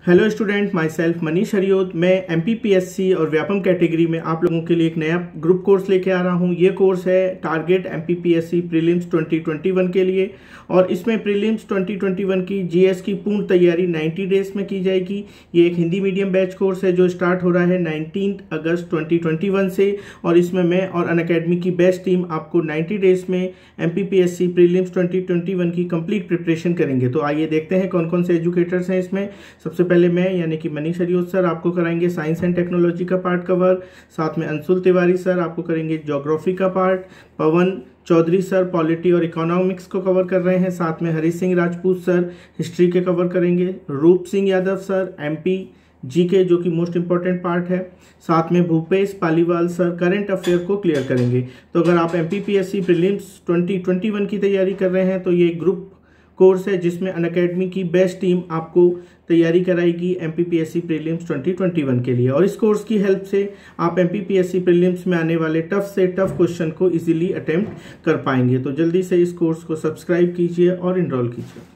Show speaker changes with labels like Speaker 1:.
Speaker 1: Hello student, myself Manish Hariyot. मैं MPPSC और Vyapam category में आप लोगों के लिए एक नया ग्रुप कोर्स लेके आ रहा हूं। ये कोर्स है टारगेट MPPSC प्रीलिम्स 2021 के लिए, और इसमें प्रीलिम्स 2021 की GS की पूर्ण तैयारी 90 डेज में की जाएगी। ये एक हिंदी मीडियम बैच कोर्स है जो स्टार्ट हो रहा है 19 अगस्त 2021 से, और इसमें मैं और अनअकैडमी की बेस्ट टीम आपको 90 डेज में MPPSC प्रीलिम्स 2021 की कंप्लीट प्रिपरेशन करेंगे। तो आइए देखते हैं कौन कौन से एजुकेटर्स हैं इसमें। सबसे पहले मैं यानी कि मनीष हरियोत सर आपको कराएंगे साइंस एंड टेक्नोलॉजी का पार्ट कवर। साथ में अंशुल तिवारी सर आपको करेंगे ज्योग्राफी का part. Pawan Chaudhary sir polity और इकोनॉमिक्स को कवर कर रहे हैं। साथ में हरीश सिंह राजपूत सर हिस्ट्री के कवर करेंगे। Roop Singh Yadav sir MP GK जो कि मोस्ट इंपॉर्टेंट पार्ट है। साथ में Bhupesh Paliwal sir current affair को क्लियर करेंगे। तो अगर आप MPPSC प्रीलिम्स 2021 की तैयारी कर रहे हैं तो ये ग्रुप कोर्स है जिसमें अनअकैडमी की बेस्ट टीम आपको तैयारी कराएगी MPPSC प्रीलिम्स 2021 के लिए। और इस कोर्स की हेल्प से आप MPPSC प्रीलिम्स में आने वाले टफ से टफ क्वेश्चन को इजीली अटेम्प्ट कर पाएंगे। तो जल्दी से इस कोर्स को सब्सक्राइब कीजिए और इनरोल कीजिए।